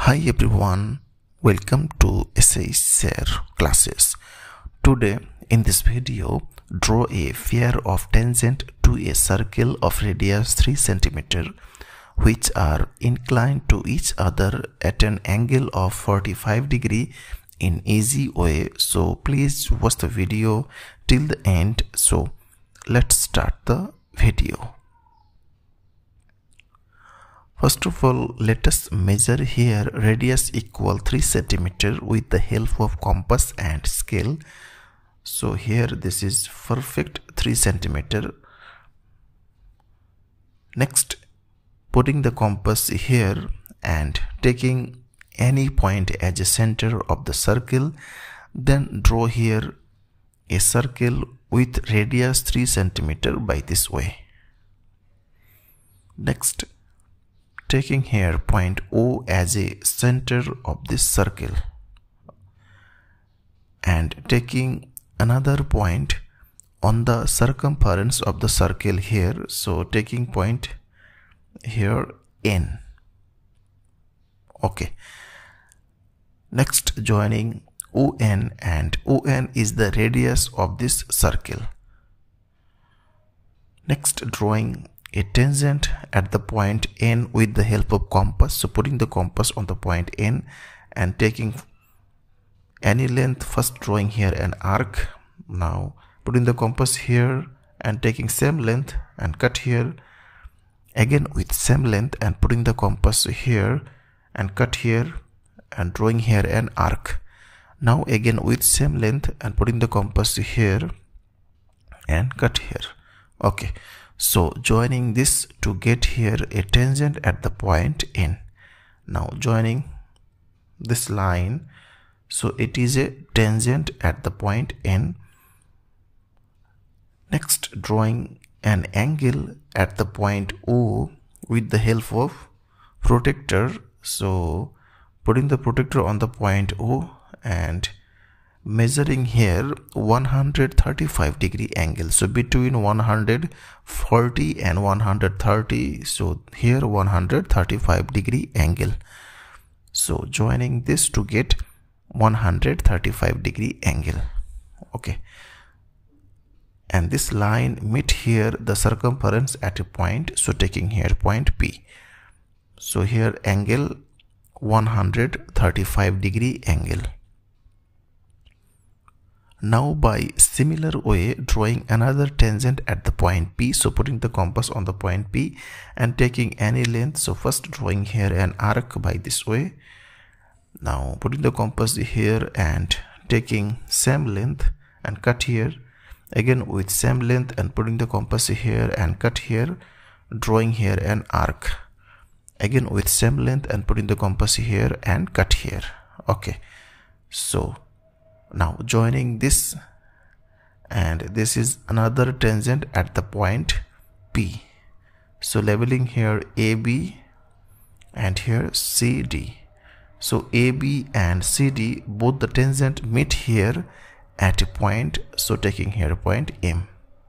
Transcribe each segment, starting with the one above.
Hi everyone, welcome to SASER classes. Today in this video, draw a pair of tangent to a circle of radius 3 cm which are inclined to each other at an angle of 45 degree in easy way. So please watch the video till the end. So let's start the video. First of all, let us measure here radius equal 3 cm with the help of compass and scale. So here this is perfect 3 cm. Next, putting the compass here and taking any point as a center of the circle, then draw here a circle with radius 3 cm by this way. Next, taking here point O as a center of this circle and taking another point on the circumference of the circle here. So taking point here N. Okay. Next, joining ON, and ON is the radius of this circle. Next, drawing a tangent at the point N with the help of compass. So putting the compass on the point N and taking any length, first drawing here an arc. Now putting the compass here and taking same length and cut here, again with same length and putting the compass here and cut here and drawing here an arc. Now again with same length and putting the compass here and cut here. Okay. So joining this to get here a tangent at the point N. Now joining this line, so it is a tangent at the point N. Next, drawing an angle at the point O with the help of protractor. So putting the protractor on the point O and measuring here 135 degree angle. So between 140 and 130, so here 135 degree angle. So joining this to get 135 degree angle. Okay, and this line meet here the circumference at a point, so taking here point P. So here angle 135 degree angle. Now by similar way, drawing another tangent at the point P. So putting the compass on the point P and taking any length. So first drawing here an arc by this way. Now putting the compass here and taking same length and cut here, again with same length and putting the compass here and cut here, drawing here an arc, again with same length and putting the compass here and cut here. Okay, so now joining this, and this is another tangent at the point P. So leveling here AB and here CD. So AB and CD, both the tangent meet here at a point, so taking here point M.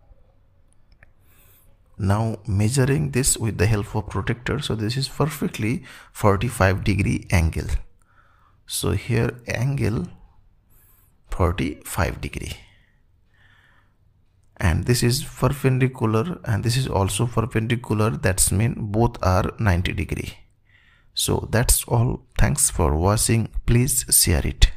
Now measuring this with the help of protractor. So this is perfectly 45 degree angle. So here angle 45 degree, and this is perpendicular and this is also perpendicular, that's mean both are 90 degree. So that's all. Thanks for watching. Please share it.